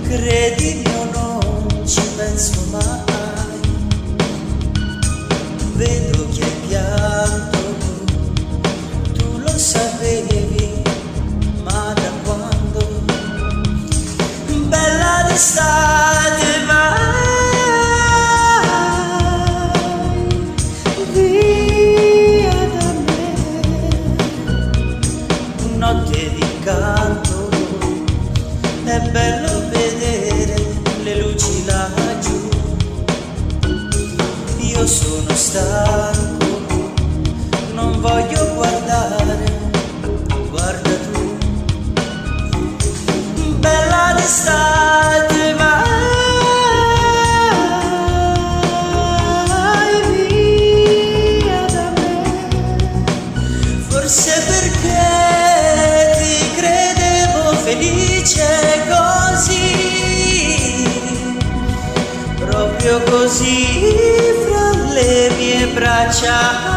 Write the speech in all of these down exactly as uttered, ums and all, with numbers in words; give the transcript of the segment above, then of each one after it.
Credimi o non ci penso mai, vedo che hai pianto, tu lo sapevi, ma da quando? Bella d'estate vai via da me, notte di canto, è bello vedere le luci laggiù. Io sono stanco, non voglio guardare, guarda tu. Bella d'estate vai via da me, forse perché ti credevo felice così, proprio così fra le mie braccia,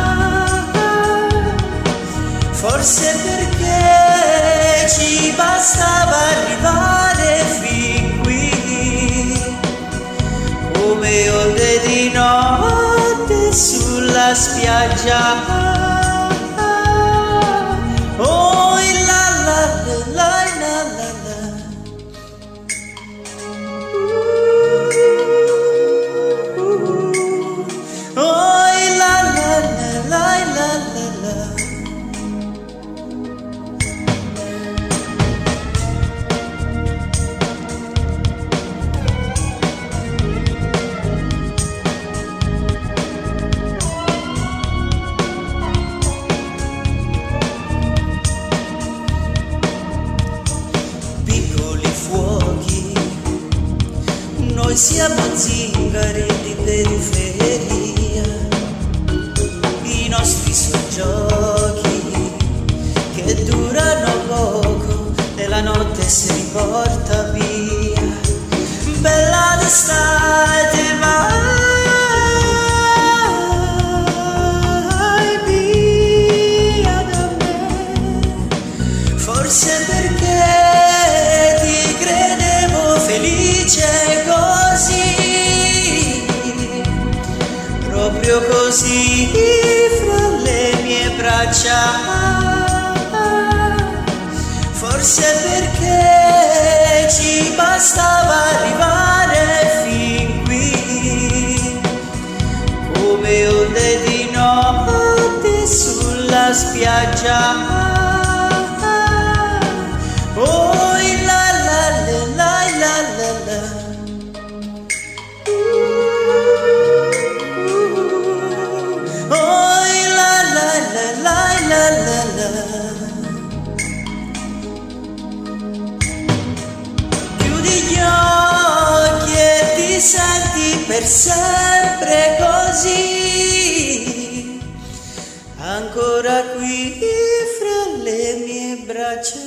forse perché ci bastava arrivare fin qui, come onde di notte sulla spiaggia. Oh, la la la la la la. Noi siamo zingari di periferia, i nostri soggiorni che durano poco e la notte si riporta via. Bella d'estate vai via da me, forse perché ti credevo felice così, proprio così fra le mie braccia, forse perché ci bastava arrivare fin qui, come onde di notte sulla spiaggia. Oh, la la la la la la. Chiudi gli occhi e ti senti per sempre così, ancora qui fra le mie braccia.